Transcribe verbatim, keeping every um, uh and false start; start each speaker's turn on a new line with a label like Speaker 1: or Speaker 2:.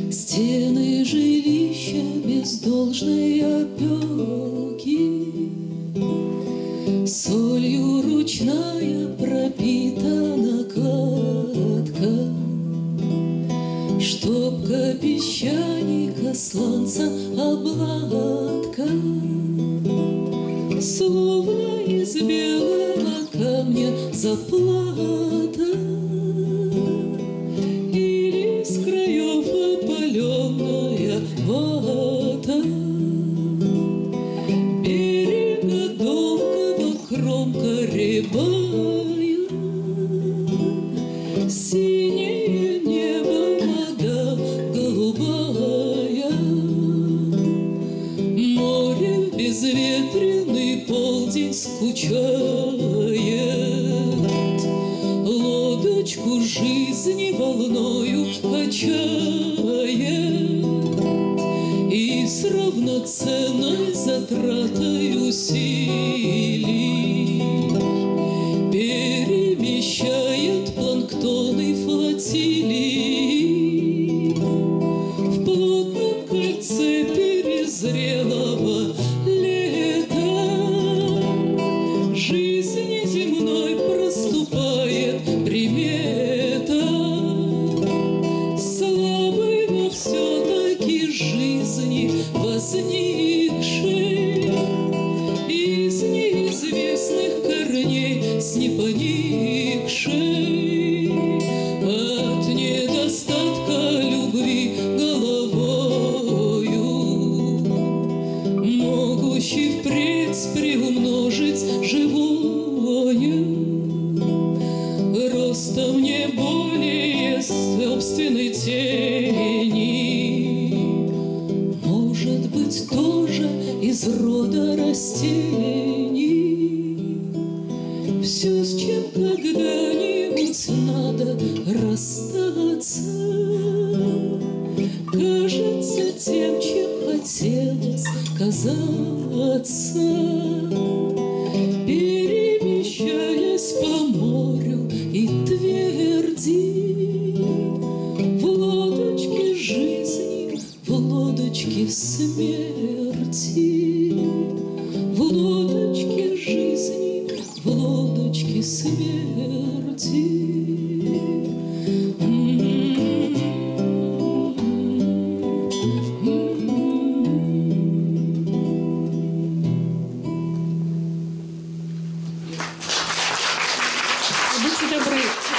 Speaker 1: Стены жилища без должной опеки, солью ручная пропитана кладка, штопка песчаника, сланца обладка, словно из белого камня заплата или с краев опаленная вата. Берега долгого кромка рябая, синее небо, вода голубая, море в безветренный полдень скучает, лодочку жизни волною качает и с равноценной затратой усилий перемещает планктоны флотилии в плотном кольце перезрелого лета. Жизни земной проступает примета, слабой, но все-таки жизни возникшей из неизвестных корней с непоникшей от недостатка любви головою, могущий впредь приумножить живое, ростом не более собственной тени, может быть, тоже из рода растений. Все, с чем когда-нибудь надо расстаться, кажется тем, чем хотелось казаться, перемещаясь по морю и тверди в лодочке жизни, в лодочке смерти, в лодочке жизни, в лодочке смерти. Будьте добры.